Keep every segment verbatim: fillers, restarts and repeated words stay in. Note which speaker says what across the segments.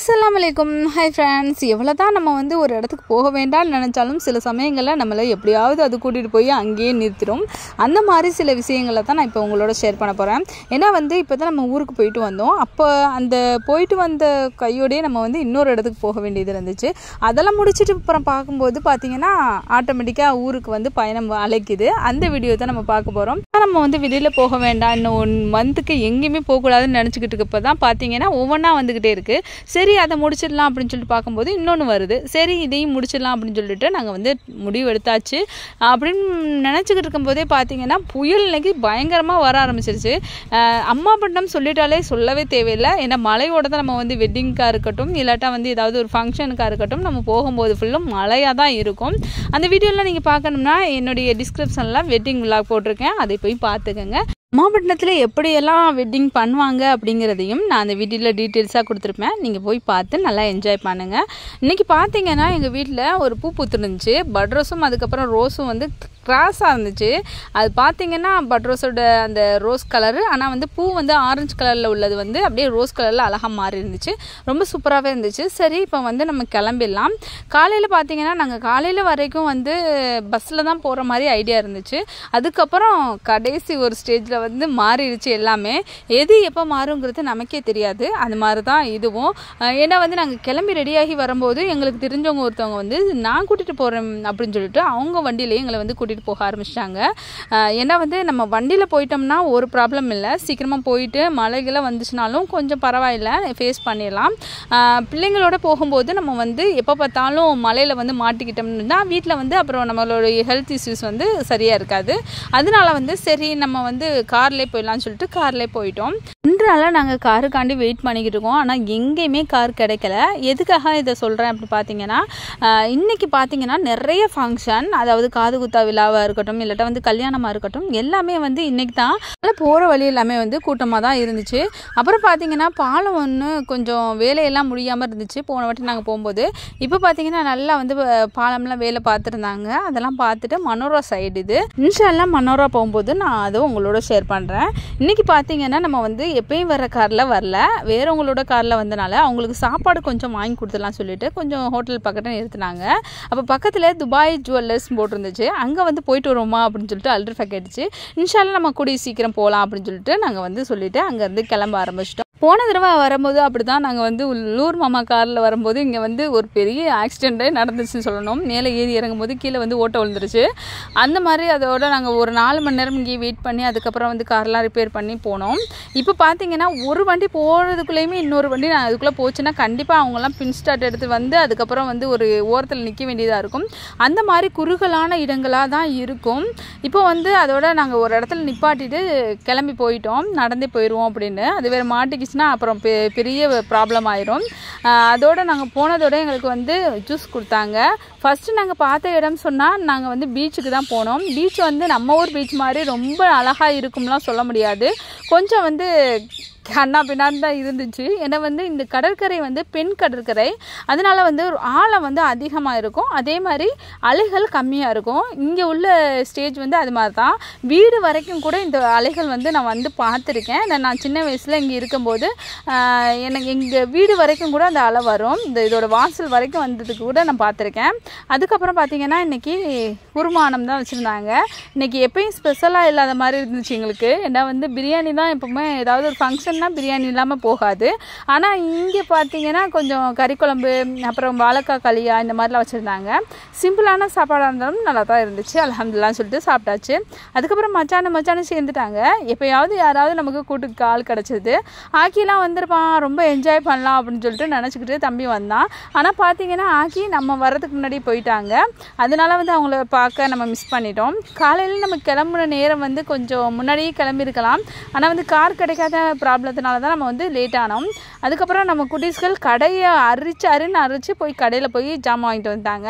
Speaker 1: அஸ்ஸலாமு அலைக்கும். Hi friends. எவ்வளோ தான் நம்ம வந்து ஒரு இடத்துக்கு போக வேண்டாம்னு நினச்சாலும் சில சமயங்களில் நம்மளை எப்படியாவது அது கூட்டிகிட்டு போய் அங்கேயே நிறுத்திடும். அந்த மாதிரி சில விஷயங்களை தான் நான் இப்போ உங்களோட ஷேர் பண்ண போகிறேன். ஏன்னா வந்து இப்போ தான் நம்ம ஊருக்கு போயிட்டு வந்தோம். அப்போ அந்த போயிட்டு வந்த கையோடையே நம்ம வந்து இன்னொரு இடத்துக்கு போக வேண்டியது இருந்துச்சு. அதெல்லாம் முடிச்சுட்டு அப்புறம் பார்க்கும்போது பார்த்திங்கன்னா ஆட்டோமேட்டிக்காக ஊருக்கு வந்து பயணம் அழைக்குது. அந்த வீடியோ தான் நம்ம பார்க்க போகிறோம். நம்ம வந்து வெளியில் போக வேண்டாம், இன்னும் ஒன் மந்த்துக்கு எங்கேயுமே போகக்கூடாதுன்னு நினச்சிக்கிட்டு இருக்கப்போ தான் பார்த்திங்கன்னா ஒவ்வொன்றா வந்துக்கிட்டே இருக்குது. சரி அதை முடிச்சிடலாம் அப்படின்னு சொல்லிட்டு பார்க்கும்போது இன்னொன்று வருது. சரி இதையும் முடிச்சிடலாம் அப்படின்னு சொல்லிட்டு நாங்கள் வந்து முடிவு எடுத்தாச்சு. அப்படின்னு நினச்சிக்கிட்டு இருக்கும்போதே பார்த்தீங்கன்னா புயல் இன்னைக்கு பயங்கரமாக வர ஆரம்பிச்சிருச்சு. அம்மாப்பட்டினம் சொல்லிட்டாலே சொல்லவே தேவையில்லை. ஏன்னா மழையோட தான் நம்ம வந்து வெட்டிங்காக இருக்கட்டும், இல்லாட்டா வந்து ஏதாவது ஒரு ஃபங்க்ஷனுக்காக இருக்கட்டும், நம்ம போகும்போது ஃபுல்லும் மழையாக தான் இருக்கும். அந்த வீடியோலாம் நீங்கள் பார்க்கணும்னா என்னுடைய டிஸ்கிரிப்ஷனில் வெட்டிங் விலாக் போட்டிருக்கேன், அதை போய் பார்த்துக்கோங்க. அம்மாப்பட்டினத்தில் எப்படியெல்லாம் வெட்டிங் பண்ணுவாங்க அப்படிங்கிறதையும் நான் அந்த வீடியோவில் டீட்டெயில்ஸாக கொடுத்துருப்பேன். நீங்கள் போய் பார்த்து நல்லா என்ஜாய் பண்ணுங்கள். இன்றைக்கி பார்த்தீங்கன்னா எங்கள் வீட்டில் ஒரு பூ பூத்துருந்துச்சு. பட் ரோஸும் அதுக்கப்புறம் ரோஸும் வந்து கிராஸாக இருந்துச்சு. அது பார்த்திங்கன்னா பட் ரோஸோட அந்த ரோஸ் கலரு, ஆனால் வந்து பூ வந்து ஆரஞ்சு கலரில் உள்ளது வந்து அப்படியே ரோஸ் கலரில் அழகாக மாறி இருந்துச்சு. ரொம்ப சூப்பராகவே இருந்துச்சு. சரி இப்போ வந்து நம்ம கிளம்பிடலாம். காலையில் பார்த்திங்கன்னா நாங்கள் காலையில் வரைக்கும் வந்து பஸ்ஸில் தான் போகிற மாதிரி ஐடியா இருந்துச்சு. அதுக்கப்புறம் கடைசி ஒரு ஸ்டேஜில் வந்து மாறிடுச்சு எல்லாமே. எது எப்போ மாறுங்கிறது நமக்கே தெரியாது. அது மாதிரி தான் இதுவும். ஏன்னா வந்து நாங்கள் கிளம்பி ரெடியாகி வரும்போது எங்களுக்கு தெரிஞ்சவங்க ஒருத்தவங்க வந்து நான் கூட்டிகிட்டு போகிறேன் அப்படின்னு சொல்லிட்டு அவங்க வண்டியிலேயே எங்களை வந்து கூட்டிகிட்டு போக ஆரம்பிச்சிட்டாங்க. ஏன்னா வந்து நம்ம வண்டியில் போயிட்டோம்னா ஒரு ப்ராப்ளம் இல்லை, சீக்கிரமாக போயிட்டு மழைகளை வந்துச்சுனாலும் கொஞ்சம் பரவாயில்லை, ஃபேஸ் பண்ணிடலாம். பிள்ளைங்களோட போகும்போது நம்ம வந்து எப்போ பார்த்தாலும் மழையில் வந்து மாட்டிக்கிட்டோம்னா வீட்டில் வந்து அப்புறம் நம்மளோட ஹெல்த் இஷ்யூஸ் வந்து சரியாக இருக்காது. அதனால வந்து சரி நம்ம வந்து கார்லேயே போயிடலாம்னு சொல்லிட்டு கார்லேயே போயிட்டோம். ரெண்டு நாளாக நாங்கள் காருக்காண்டி வெயிட் பண்ணிக்கிட்டு இருக்கோம். ஆனால் எங்கேயுமே கார் கிடைக்கல. எதுக்காக இதை சொல்கிறேன் அப்படி பார்த்தீங்கன்னா, இன்றைக்கி பார்த்தீங்கன்னா நிறைய ஃபங்க்ஷன், அதாவது காது குத்தா விழாவாக இருக்கட்டும், இல்லாட்டா வந்து கல்யாணமாக இருக்கட்டும், எல்லாமே வந்து இன்றைக்கி தான் போகிற வழி எல்லாமே வந்து கூட்டமாக தான் இருந்துச்சு. அப்புறம் பார்த்தீங்கன்னா பாலம் ஒன்று கொஞ்சம் வேலையெல்லாம் முடியாமல் இருந்துச்சு போன வாட்டி நாங்கள் போகும்போது. இப்போ பார்த்தீங்கன்னா நல்லா வந்து பாலம்லாம் வேலை பார்த்துருந்தாங்க. அதெல்லாம் பார்த்துட்டு மனோரா சைடு இது இன்ஷால்லாம் மனோரா போகும்போது நான் அதை உங்களோட ஷேர் பண்ணுறேன். இன்றைக்கி பார்த்தீங்கன்னா நம்ம வந்து எப்பயும் வர காரில் வரல, வேறவங்களோட காரில் வந்தனால அவங்களுக்கு சாப்பாடு கொஞ்சம் வாங்கி கொடுத்துடலாம் சொல்லிட்டு கொஞ்சம் ஹோட்டல் பக்கத்தில் நிறுத்தினாங்க. அப்போ பக்கத்தில் துபாய் ஜுவல்லர்ஸ் போட்டிருந்துச்சு. அங்கே வந்து போயிட்டு வருவோமா அப்படின்னு சொல்லிட்டு அல்ட்ரா கேட்டுச்சு. இன்ஷால்லாம் நம்ம கூடிய சீக்கிரம் போகலாம் அப்படின்னு சொல்லிட்டு நாங்கள் வந்து சொல்லிவிட்டு அங்கேருந்து கிளம்ப ஆரம்பிச்சிட்டோம். போன தடவை வரும்போது அப்படி தான் நாங்கள் வந்து உள்ளூர் மாமா காரில் வரும்போது இங்கே வந்து ஒரு பெரிய ஆக்சிடெண்ட்டே நடந்துச்சுன்னு சொல்லணும். மேலே ஏறி இறங்கும் போது கீழே வந்து ஓட்ட விழுந்துருச்சு. அந்த மாதிரி அதோட நாங்கள் ஒரு நாலு மணி நேரம் இங்கேயே வெயிட் பண்ணி அதுக்கப்புறம் வந்து கார்லாம் ரிப்பேர் பண்ணி போனோம். இப்போ பார்த்தீங்கன்னா ஒரு வண்டி போகிறதுக்குள்ளேயுமே இன்னொரு வண்டி நான் அதுக்குள்ளே போச்சுன்னா கண்டிப்பாக அவங்கெல்லாம் பின் ஸ்டார்ட் எடுத்து வந்து அதுக்கப்புறம் வந்து ஒரு ஓரத்தில் நிற்க வேண்டியதாக இருக்கும். அந்த மாதிரி குறுகலான இடங்களாக தான் இருக்கும். இப்போ வந்து அதோட நாங்கள் ஒரு இடத்துல நிப்பாட்டிட்டு கிளம்பி போயிட்டோம், நடந்தே போயிடுவோம் அப்படின்னு. அது வேறு மாட்டிக்கு அப்புறம் பெரிய ப்ராப்ளம் ஆயிரும். அதோட நாங்கள் போனதோட எங்களுக்கு வந்து ஜூஸ் கொடுத்தாங்க. ஃபஸ்ட்டு நாங்கள் பார்த்த இடம் சொன்னால் நாங்கள் வந்து பீச்சுக்கு தான் போனோம். பீச் வந்து நம்ம ஊர் பீச் மாதிரி ரொம்ப அழகாக இருக்கும்லாம் சொல்ல முடியாது, கொஞ்சம் வந்து கண்ணா பின்னான்னு தான் இருந்துச்சு. ஏன்னா வந்து இந்த கடற்கரை வந்து பெண் கடற்கரை, அதனால வந்து ஒரு ஆழம் வந்து அதிகமாக இருக்கும், அதே மாதிரி அலைகள் கம்மியாக இருக்கும். இங்கே உள்ள ஸ்டேஜ் வந்து அது மாதிரி தான். வீடு வரைக்கும் கூட இந்த அலைகள் வந்து நான் வந்து பார்த்துருக்கேன். நான் சின்ன வயசில் இங்கே இருக்கும்போது எனக்கு எங்கள் வீடு வரைக்கும் கூட அந்த அலை வரும். இந்த இதோட வாசல் வரைக்கும் வந்ததுக்கு கூட நான் பார்த்துருக்கேன். அதுக்கப்புறம் பார்த்திங்கன்னா இன்றைக்கி குருமானம் தான் வச்சுருந்தாங்க. இன்றைக்கி எப்பயும் ஸ்பெஷலாக இல்லாத மாதிரி இருந்துச்சு எங்களுக்கு. ஏன்னா வந்து பிரியாணி தான் எப்போவுமே ஏதாவது ஒரு ஃபங்க்ஷன் பிரியாணி இல்லாமல் போகாது. ஆனால் இங்கே பார்த்தீங்கன்னா கொஞ்சம் கறி குழம்பு அப்புறம் வாழைக்காய் களியா இந்த மாதிரிலாம் வச்சுருந்தாங்க. சிம்பிளான சாப்பாடாக இருந்தாலும் நல்லா தான் இருந்துச்சு. அல்ஹம்துலில்லாஹ்னு சொல்லிட்டு சாப்பிட்டாச்சு. அதுக்கப்புறம் மச்சான மச்சானு சேர்ந்துட்டாங்க. எப்போயாவது யாராவது நமக்கு கூட்டுக்கு ஆள் கிடச்சிது. ஆக்கிலாம் வந்திருப்பான், ரொம்ப என்ஜாய் பண்ணலாம் அப்படின்னு சொல்லிட்டு நினச்சிக்கிட்டு தம்பி வந்தான். ஆனால் பார்த்தீங்கன்னா ஆக்கி நம்ம வர்றதுக்கு முன்னாடி போயிட்டாங்க. அதனால வந்து அவங்கள பார்க்க நம்ம மிஸ் பண்ணிட்டோம். காலையில் நம்ம கிளம்புன நேரம் வந்து கொஞ்சம் முன்னாடியே கிளம்பியிருக்கலாம். ஆனால் வந்து கார் கிடைக்காத ப்ராப்ளம் அதனால தான் நம்ம வந்து லேட் ஆனோம். அதுக்கப்புறம் நம்ம குட்டீஸ்கள் கடையை அரிச்சு அருன்னு அரிச்சு போய் கடையில் போய் ஜாமான் வாங்கிட்டு வந்தாங்க.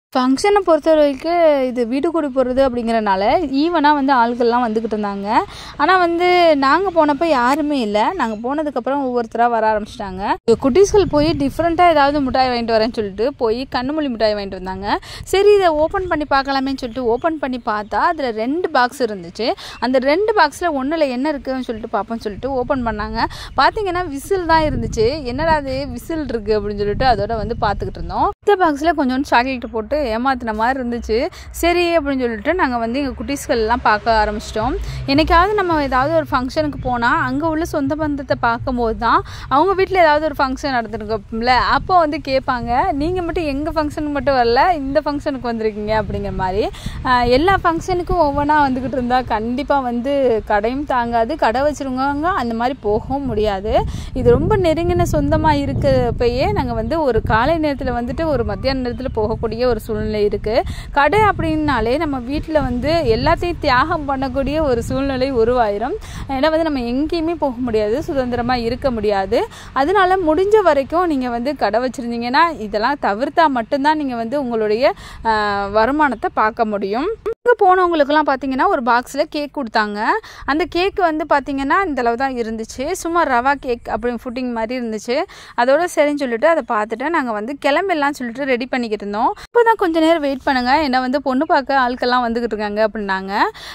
Speaker 1: ஃபங்க்ஷனை பொறுத்த வரைக்கும் இது வீடு கூடி போகிறது அப்படிங்கிறனால ஈவனாக வந்து ஆட்கள்லாம் வந்துக்கிட்டு இருந்தாங்க. ஆனால் வந்து நாங்கள் போனப்போ யாருமே இல்லை. நாங்கள் போனதுக்கப்புறம் ஒவ்வொருத்தராக வர ஆரம்பிச்சிட்டாங்க. குட்டீஸ்கள் போய் டிஃப்ரெண்ட்டாக ஏதாவது மிட்டாய் வாங்கிட்டு வரேன்னு சொல்லிட்டு போய் கண்ணுமொழி மிட்டாய் வாங்கிட்டு வந்தாங்க. சரி இதை ஓப்பன் பண்ணி பார்க்கலாமேன்னு சொல்லிட்டு ஓப்பன் பண்ணி பார்த்தா அதில் ரெண்டு பாக்ஸ் இருந்துச்சு. அந்த ரெண்டு பாக்ஸில் ஒன்றில் என்ன இருக்குதுன்னு சொல்லிட்டு பார்ப்போம்னு சொல்லிட்டு ஓப்பன் பண்ணாங்க. பார்த்தீங்கன்னா விசில் தான் இருந்துச்சு. என்னடா அது விசில் இருக்குது அப்படின்னு சொல்லிட்டு அதோட வந்து பார்த்துக்கிட்டு இருந்தோம். இந்த பாக்ஸில் கொஞ்சோண்டு சாக்லேட் போட்டு ஏமாத்தின மாதிரி இருந்துச்சு. சரி அப்படின்னு சொல்லிட்டு நாங்கள் வந்து எங்கள் குட்டீஸ்கள்லாம் பார்க்க ஆரம்பிச்சிட்டோம். என்னைக்காவது நம்ம ஏதாவது ஒரு ஃபங்க்ஷனுக்கு போனால் அங்கே உள்ள சொந்த பந்தத்தை பார்க்கும்போது தான் அவங்க வீட்டில் ஏதாவது ஒரு ஃபங்க்ஷன் நடந்துருக்கோம்ல, அப்போ வந்து கேட்பாங்க, நீங்கள் மட்டும் எங்கள் ஃபங்க்ஷனுக்கு மட்டும் வரல, இந்த ஃபங்க்ஷனுக்கு வந்திருக்கீங்க அப்படிங்கிற மாதிரி. எல்லா ஃபங்க்ஷனுக்கும் ஒவ்வொன்றா வந்துக்கிட்டு இருந்தால் கண்டிப்பாக வந்து கடையும் தாங்காது, கடை வச்சுருவங்க அந்த மாதிரி போகவும் முடியாது. இது ரொம்ப நெருங்கின சொந்தமாக இருக்கிறப்பயே நாங்கள் வந்து ஒரு காலை நேரத்தில் வந்துட்டு ஒரு மத்தியான நேரத்தில் போகக்கூடிய ஒரு சூழ்நிலை இருக்குது. கடை அப்படின்னாலே நம்ம வீட்டில் வந்து எல்லாத்தையும் தியாகம் பண்ணக்கூடிய ஒரு சூழ்நிலை உருவாயிரும். ஏன்னா வந்து நம்ம எங்கேயுமே போக முடியாது, சுதந்திரமாக இருக்க முடியாது. அதனால முடிஞ்ச வரைக்கும் நீங்கள் வந்து கடை வச்சுருந்தீங்கன்னா இதெல்லாம் தவிர்த்தா மட்டும்தான் நீங்கள் வந்து உங்களுடைய வருமானத்தை பார்க்க முடியும். அங்கே போனவங்களுக்குலாம் பார்த்தீங்கன்னா ஒரு பாக்ஸில் கேக் கொடுத்தாங்க. அந்த கேக் வந்து பார்த்தீங்கன்னா இந்தளவு தான் இருந்துச்சு. சும்மா ரவா கேக் அப்படின்னு ஃபுட்டிங் மாதிரி இருந்துச்சு. அதோட சரின்னு சொல்லிட்டு அதை பார்த்துட்டு நாங்கள் வந்து கிளம்பிடலாம் சொல்லிட்டு ரெடி பண்ணிக்கிட்டு இருந்தோம். இப்போ தான் கொஞ்சம் நேரம் வெயிட் பண்ணுங்கள், ஏன்னா வந்து பொண்ணு பார்க்க ஆட்கள்லாம் வந்துக்கிட்டு இருக்காங்க அப்படின்னாங்க.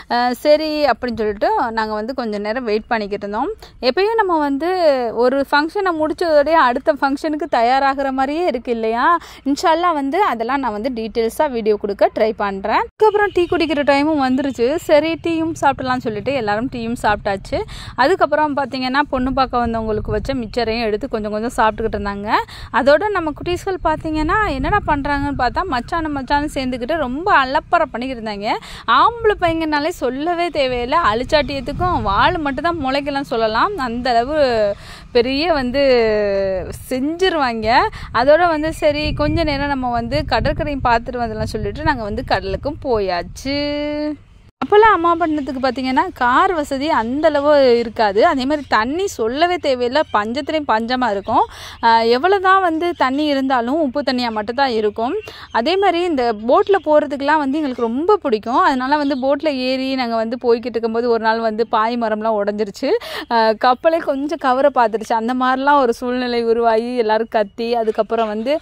Speaker 1: சரி அப்படின்னு சொல்லிட்டு நாங்கள் வந்து கொஞ்சம் நேரம் வெயிட் பண்ணிக்கிட்டு இருந்தோம். எப்பயும் நம்ம வந்து ஒரு ஃபங்க்ஷனை முடிச்சதோடய அடுத்த ஃபங்க்ஷனுக்கு தயாராகிற மாதிரியே இருக்குது இல்லையா? இன்ஷால்லாம் வந்து அதெல்லாம் நான் வந்து டீட்டெயில்ஸாக வீடியோ கொடுக்க ட்ரை பண்ணுறேன். அதுக்கப்புறம் டீ குடிக்கிற டைமும் வந்துருச்சு. சரி டீயும் சாப்பிடலாம்னு சொல்லிட்டு எல்லாரும் டீயும் சாப்பிட்டாச்சு. அதுக்கப்புறம் பார்த்தீங்கன்னா பொண்ணு பார்க்க வந்தவங்களுக்கு வச்ச மிச்சரையும் எடுத்து கொஞ்சம் கொஞ்சம் சாப்பிட்டுக்கிட்டு இருந்தாங்க. அதோட நம்ம குட்டீஸ்கள் பார்த்தீங்கன்னா என்னடா பண்ணுறாங்கன்னு பார்த்தா மச்சான மச்சான்னு சேர்ந்துக்கிட்டு ரொம்ப அலப்பறை பண்ணிக்கிட்டு இருந்தாங்க. ஆம்பளை பையங்கனாலே சொல்லவே தேவையில்லை, அழிச்சாட்டியத்துக்கும் வாள் மட்டும் தான் முளைக்கலாம் சொல்லலாம். அந்த அளவு பெரிய வந்து செஞ்சிருவாங்க. அதோட வந்து சரி கொஞ்ச நேரம் நம்ம வந்து கடற்கரையும் பார்த்துட்டு வந்துடலாம் சொல்லிட்டு நாங்கள் வந்து கடலுக்கும் போயாச்சு. அப்போல்லாம் அம்மா பண்ணத்துக்கு பார்த்தீங்கன்னா கார் வசதி அந்தளவு இருக்காது. அதே மாதிரி தண்ணி சொல்லவே தேவையில்லை, பஞ்சத்துலேயும் பஞ்சமாக இருக்கும். எவ்வளோ தான் வந்து தண்ணி இருந்தாலும் உப்பு தண்ணியாக மட்டும்தான் இருக்கும். அதே மாதிரி இந்த போட்டில் போகிறதுக்கெலாம் வந்து எங்களுக்கு ரொம்ப பிடிக்கும். அதனால் வந்து போட்டில் ஏறி நாங்கள் வந்து போய்கிட்டு இருக்கும்போது ஒரு நாள் வந்து பாய் மரம்லாம் உடஞ்சிருச்சு. கப்பலே கொஞ்சம் கவரை பார்த்துருச்சு. அந்த மாதிரிலாம் ஒரு சூழ்நிலை உருவாகி எல்லோரும் கத்தி அதுக்கப்புறம் வந்து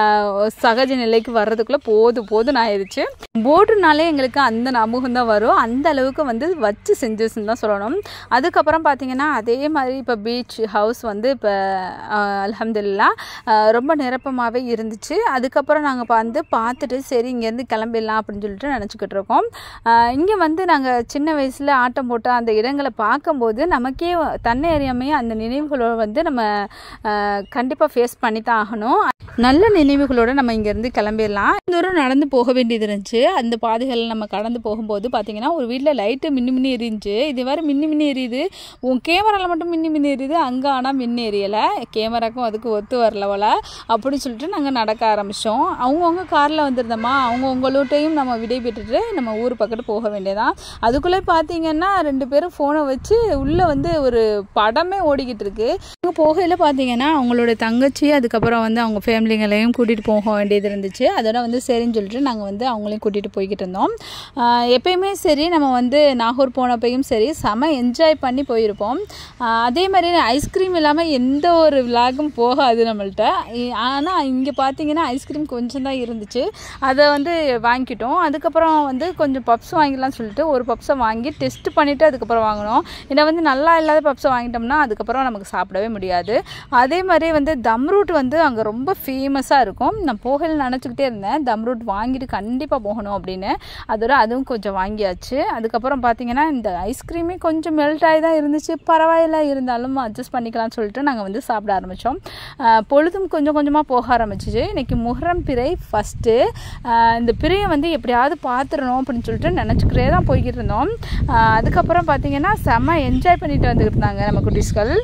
Speaker 1: சகஜ நிலைக்கு வர்றதுக்குள்ளே போது போதுன்னு ஆயிடுச்சு. போட்டுனாலே எங்களுக்கு அந்த ஞாபகம் தான் வரும். அந்த அளவுக்கு வந்து வச்சு செஞ்சுன்னு தான் சொல்லணும். அதுக்கப்புறம் பார்த்தீங்கன்னா அதே மாதிரி இப்போ பீச் ஹவுஸ் வந்து இப்போ அல்ஹம்துலில்லாஹ் ரொம்ப நிரப்பமாகவே இருந்துச்சு. அதுக்கப்புறம் நாங்கள் வந்து பார்த்துட்டு சரி இங்கேருந்து கிளம்பிடலாம் அப்படின்னு சொல்லிட்டு நினச்சிக்கிட்டு இருக்கோம். இங்கே வந்து நாங்கள் சின்ன வயசில் ஆட்டம் போட்ட அந்த இடங்களை பார்க்கும்போது நமக்கே தன்னை அறியாமையே அந்த நினைவுகளோடு வந்து நம்ம கண்டிப்பாக ஃபேஸ் பண்ணி தான் ஆகணும். நல்ல நினைவுகளோடு நம்ம இங்கேருந்து கிளம்பிடலாம். தூரம் நடந்து போக வேண்டியது இருந்துச்சு. அந்த பாதைகள் நம்ம கடந்து போகும்போது பார்த்தீங்கன்னா ஒரு வீட்டில் லைட்டு மின்னி மின்னி எரிஞ்சு இது வேறு மின்னி மின்னி எரியுது. உன் கேமராவில் மட்டும் மின்னி மின்னி எரியுது, அங்கே ஆனால் மின்னி எரியலை. கேமராக்கும் அதுக்கு ஒத்து வரல போல அப்படின்னு சொல்லிட்டு நாங்கள் நடக்க ஆரம்பித்தோம். அவங்கவுங்க காரில் வந்துருந்தோமா, அவங்கவுங்களோட்டையும் நம்ம விடை பெற்றுட்டு நம்ம ஊர் பக்கத்து போக வேண்டியதான். அதுக்குள்ளே பார்த்தீங்கன்னா ரெண்டு பேரும் ஃபோனை வச்சு உள்ளே வந்து ஒரு படமே ஓடிக்கிட்டு இருக்கு. அங்கே போகையில் பார்த்தீங்கன்னா அவங்களோட தங்கச்சி அதுக்கப்புறம் வந்து அவங்க ஃபேமிலிங்களையும் கூட்டிகிட்டு போக வேண்டியது இருந்துச்சு. அதோட வந்து சரின்னு சொல்லிட்டு நாங்கள் வந்து அவங்களையும் கூட்டிகிட்டு போய்கிட்டு இருந்தோம். எப்பயுமே சரி நம்ம வந்து நாகூர் போனப்பையும் சரி செம என்ஜாய் பண்ணி போயிருப்போம். அதே மாதிரி ஐஸ்கிரீம் இல்லாமல் எந்த ஒரு விலாகும் போகாது நம்மள்கிட்ட. ஆனால் இங்கே பார்த்தீங்கன்னா ஐஸ்கிரீம் கொஞ்சம் தான் இருந்துச்சு, அதை வந்து வாங்கிக்கிட்டோம். அதுக்கப்புறம் வந்து கொஞ்சம் பப்ஸ் வாங்கிடலாம்னு சொல்லிட்டு ஒரு பப்ஸை வாங்கி டெஸ்ட் பண்ணிவிட்டு அதுக்கப்புறம் வாங்கினோம். ஏன்னா வந்து நல்லா இல்லாத பப்ஸை வாங்கிட்டோம்னா அதுக்கப்புறம் நமக்கு சாப்பிடவே முடியாது. அதே மாதிரி வந்து தம்ரூட் வந்து அங்கே ரொம்ப ஃபேமஸாக இருக்கும். நான் போகல நினச்சிக்கிட்டே இருந்தேன் தம்ரூட் வாங்கிட்டு கண்டிப்பாக போகணும் அப்படின்னு. அதோட அதுவும் கொஞ்சம் வாங்கியாச்சு. அதுக்கப்புறம் பார்த்தீங்கன்னா இந்த ஐஸ்கிரீமே கொஞ்சம் மெல்ட் ஆகி தான் இருந்துச்சு. பரவாயில்ல, இருந்தாலும் அட்ஜஸ்ட் பண்ணிக்கலாம்னு சொல்லிட்டு நாங்கள் வந்து சாப்பிட ஆரம்பித்தோம். பொழுதும் கொஞ்சம் கொஞ்சமாக போக ஆரம்பிச்சிச்சு. இன்றைக்கி முஹர்ரம் பிறை ஃபஸ்ட்டு. இந்த பிறையை வந்து எப்படியாவது பார்த்துடணும் அப்படின்னு சொல்லிட்டு நினச்சிக்கிட்டே தான் போய்கிட்டு இருந்தோம். அதுக்கப்புறம் பார்த்தீங்கன்னா செம்ம என்ஜாய் பண்ணிட்டு வந்துக்கிட்டு இருந்தாங்க நம்ம குட்டீஸ்கள்.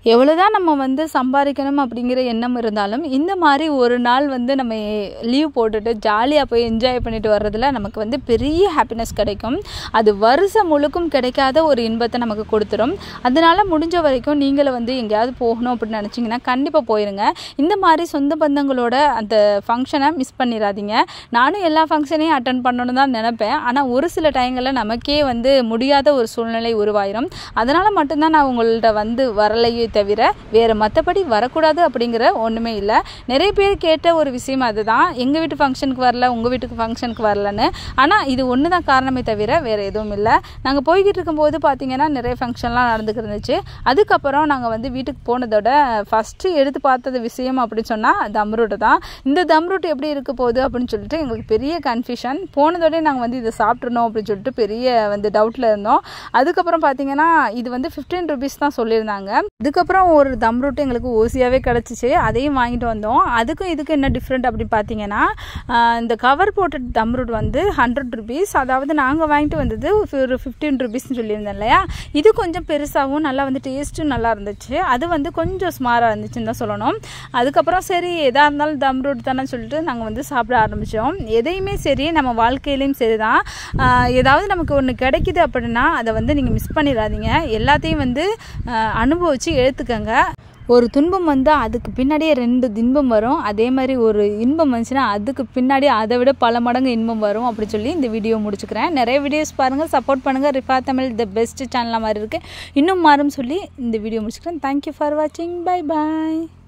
Speaker 1: எவ்வளோதான் நம்ம வந்து சம்பாதிக்கணும் அப்படிங்கிற எண்ணம் இருந்தாலும் இந்த மாதிரி ஒரு நாள் வந்து நம்ம லீவ் போட்டுட்டு ஜாலியாக போய் என்ஜாய் பண்ணிட்டு வர்றதுல நமக்கு வந்து பெரிய ஹாப்பினஸ் கிடைக்கும். அது வருஷம் முழுக்கும் கிடைக்காத ஒரு இன்பத்தை நமக்கு கொடுத்துரும். அதனால் முடிஞ்ச வரைக்கும் நீங்களும் வந்து எங்கேயாவது போகணும் அப்படின்னு நினச்சிங்கன்னா கண்டிப்பாக போயிருங்க. இந்த மாதிரி சொந்த பந்தங்களோட அந்த ஃபங்க்ஷனை மிஸ் பண்ணிடாதீங்க. நானும் எல்லா ஃபங்க்ஷனையும் அட்டன் பண்ணணும்னு தான் நினைப்பேன். ஆனால் ஒரு சில டைங்களில் நமக்கே வந்து முடியாத ஒரு சூழ்நிலை உருவாயிரும். அதனால் மட்டும்தான் நான் உங்கள்கிட்ட வந்து வரலையே தவிர வேறு மற்றபடி வரக்கூடாது அப்படிங்கிற ஒன்றுமே இல்லை. நிறைய பேர் கேட்ட ஒரு விஷயம் அதுதான், எங்கள் வீட்டு ஃபங்க்ஷனுக்கு வரல, உங்கள் வீட்டுக்கு ஃபங்க்ஷனுக்கு வரலன்னு. ஆனால் இது ஒன்று தான் காரணமே தவிர வேறு எதுவும் இல்லை. நாங்கள் போய்கிட்டு இருக்கும்போது பார்த்திங்கன்னா நிறைய ஃபங்க்ஷன்லாம் நடந்துக்கிட்டு இருந்துச்சு. அதுக்கப்புறம் நாங்கள் வந்து வீட்டுக்கு போனதோட ஃபஸ்ட்டு எடுத்து பார்த்தது விஷயம் அப்படின்னு சொன்னால் தம் ரூட்டு தான். இந்த தம் ரூட் எப்படி இருக்க போகுது அப்படின்னு சொல்லிட்டு எங்களுக்கு பெரிய கன்ஃபியூஷன். போனதோடய நாங்கள் வந்து இதை சாப்பிட்றணும் அப்படின்னு சொல்லிட்டு பெரிய வந்து டவுட்டில் இருந்தோம். அதுக்கப்புறம் பார்த்திங்கன்னா இது வந்து ஃபிஃப்டீன் ருபீஸ் தான் சொல்லியிருந்தாங்க. அதுக்கப்புறம் ஒரு தம் ரூட் எங்களுக்கு ஓசியாகவே கிடச்சிச்சு. அதையும் வாங்கிட்டு வந்தோம். அதுக்கும் இதுக்கும் என்ன டிஃப்ரெண்ட் அப்படின்னு பார்த்தீங்கன்னா, இந்த கவர் போட்ட தம் ரூட் வந்து ஹண்ட்ரட் ருபீஸ், அதாவது நாங்கள் வாங்கிட்டு வந்தது ஒரு ஃபிஃப்டீன் ருபீஸ்ன்னு சொல்லியிருந்தேன் இல்லையா. இது கொஞ்சம் பெருசாகவும் நல்லா வந்து டேஸ்ட்டும் நல்லா இருந்துச்சு. அது வந்து கொஞ்சம் ஸ்மாராக இருந்துச்சுன்னு தான் சொல்லணும். அதுக்கப்புறம் சரி எதாக இருந்தாலும் தம் ரூட் தானே சொல்லிட்டு நாங்கள் வந்து சாப்பிட ஆரம்பித்தோம். எதையுமே சரி நம்ம வாழ்க்கையிலையும் சரி தான், ஏதாவது நமக்கு ஒன்று கிடைக்கிது அப்படின்னா அதை வந்து நீங்கள் மிஸ் பண்ணிடாதீங்க. எல்லாத்தையும் வந்து அனுபவித்து எடுத்துக்கங்க. ஒரு துன்பம் வந்தால் அதுக்கு பின்னாடியே ரெண்டு இன்பம் வரும். அதே மாதிரி ஒரு இன்பம் வந்துச்சுன்னா அதுக்கு பின்னாடி அதை விட பல மடங்கு இன்பம் வரும் அப்படி சொல்லி இந்த வீடியோ முடிச்சுக்கிறேன். நிறைய வீடியோஸ் பாருங்கள், சப்போர்ட் பண்ணுங்கள். ரிஃபா தமிழ் த பெஸ்ட் சேனலாக மாதிரி இருக்குது. இன்னும் மாறும் சொல்லி இந்த வீடியோ முடிச்சுக்கிறேன். தேங்க்யூ ஃபார் வாட்சிங். பை பாய்.